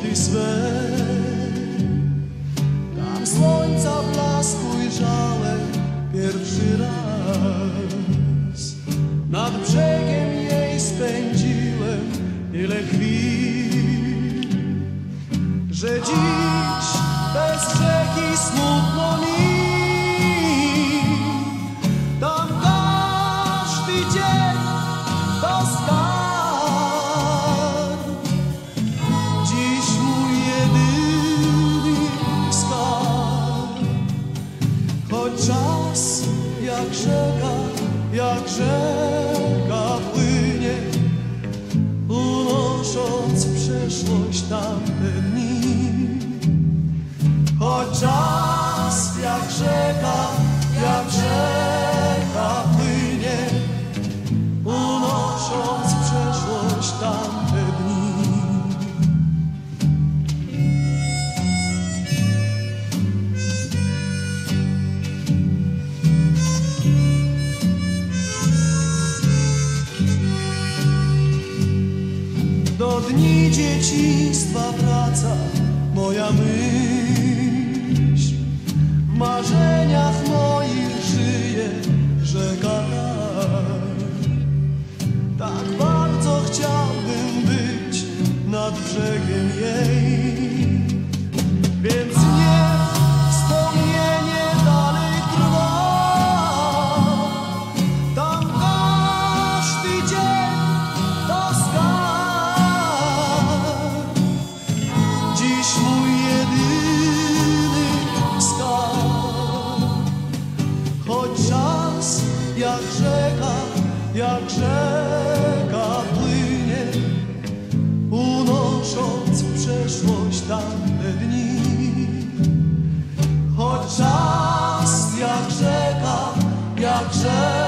oczy swe. Tam słońca blasku ujrzałem pierwszy raz. Nad brzegiem jej spędziłem tyle chwil, że dziś bez rzeki smutno mi. Tam każdy dzień to skarb. Dziś mój jedyny skarb. Choć czas jak rzeka płynie, unosząc w przeszłość tamte dni. Choć czas jak rzeka płynie, unosząc w przeszłość tamte dni. Do dni dzieciństwa wraca moja myśl. W marzeniach moich żyje rzeka ta. Tak bardzo chciałbym być nad brzegiem jej, więc niech wspomnienie dalej trwa. Tam każdy dzień to skarb. Dziś mój jedyny skarb. Choć czas jak rzeka płynie, unosząc w przeszłość tamte dni. Choć czas jak rzeka